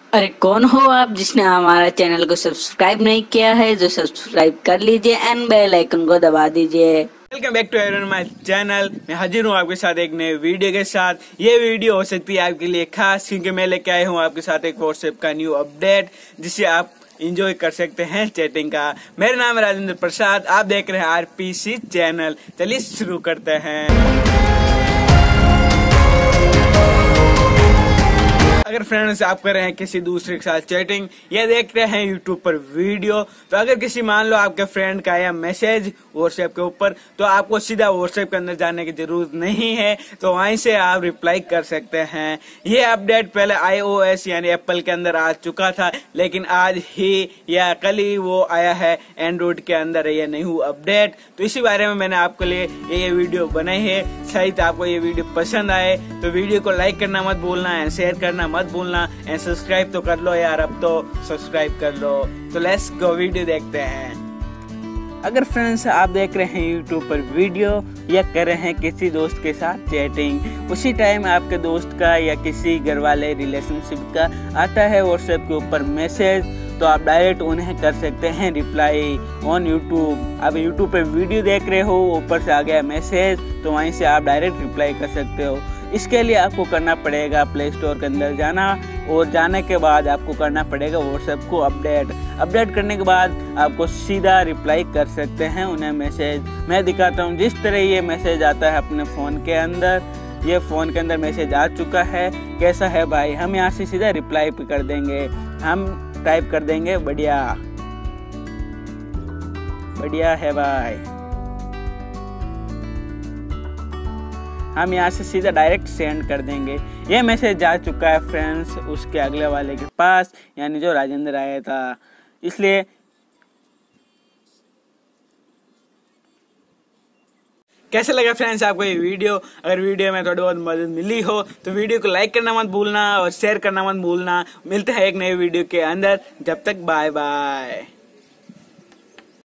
अरे कौन हो आप जिसने हमारा चैनल को सब्सक्राइब नहीं किया है? जो सब्सक्राइब कर लीजिए एंड बेल आइकन को दबा दीजिए। Welcome back to everyone my channel. मैं हाजिर हूँ आपके साथ एक नए वीडियो के साथ। ये वीडियो हो सकती है आपके लिए खास, क्योंकि मैं लेके आया हूँ आपके साथ एक व्हाट्सएप का न्यू अपडेट जिससे आप इंजॉय कर सकते हैं चैटिंग का। मेरा नाम है राजेंद्र प्रसाद, आप देख रहे हैं आरपीसी चैनल। चलिए शुरू करते हैं। अगर फ्रेंड्स आप कर रहे हैं किसी दूसरे के साथ चैटिंग या देख रहे हैं यूट्यूब पर वीडियो, तो अगर किसी मान लो आपके फ्रेंड का आया मैसेज व्हाट्सएप के ऊपर, तो आपको सीधा व्हाट्सएप के अंदर जाने की जरूरत नहीं है, तो वहीं से आप रिप्लाई कर सकते हैं। ये अपडेट पहले iOS यानी एप्पल के अंदर आ चुका था, लेकिन आज ही या कल ही वो आया है एंड्रॉइड के अंदर ये न्यू अपडेट। तो इसी बारे में मैंने आपके लिए ये वीडियो बनाई है। शायद आपको ये वीडियो पसंद आए तो वीडियो को लाइक करना मत भूलना एंड शेयर करना मत भूलना एंड सब्सक्राइब तो कर लो यार, अब तो सब्सक्राइब कर लो। तो लेट्स गो, वीडियो देखते हैं। अगर फ्रेंड्स आप देख रहे हैं यूट्यूब पर वीडियो या कर रहे हैं किसी दोस्त के साथ चैटिंग, उसी टाइम आपके दोस्त का या किसी घर वाले रिलेशनशिप का आता है व्हाट्सएप के ऊपर मैसेज, तो आप डायरेक्ट उन्हें कर सकते हैं रिप्लाई ऑन यूट्यूब। आप यूट्यूब पे वीडियो देख रहे हो, ऊपर से आ गया मैसेज, तो वहीं से आप डायरेक्ट रिप्लाई कर सकते हो। इसके लिए आपको करना पड़ेगा प्ले स्टोर के अंदर जाना, और जाने के बाद आपको करना पड़ेगा व्हाट्सएप को अपडेट करने के बाद आपको सीधा रिप्लाई कर सकते हैं उन्हें मैसेज। मैं दिखाता हूँ जिस तरह ये मैसेज आता है अपने फ़ोन के अंदर। ये फ़ोन के अंदर मैसेज आ चुका है, कैसा है भाई। हम यहाँ से सीधा रिप्लाई भी कर देंगे। हम टाइप कर देंगे बढ़िया, बढ़िया है भाई। हम यहाँ से सीधा डायरेक्ट सेंड कर देंगे। ये मैसेज जा चुका है फ्रेंड्स उसके अगले वाले के पास, यानी जो राजेंद्र आया था। इसलिए कैसे लगा फ्रेंड्स आपको ये वीडियो? अगर वीडियो में थोड़ी बहुत मदद मिली हो तो वीडियो को लाइक करना मत भूलना और शेयर करना मत भूलना। मिलते हैं एक नए वीडियो के अंदर, जब तक बाय बाय।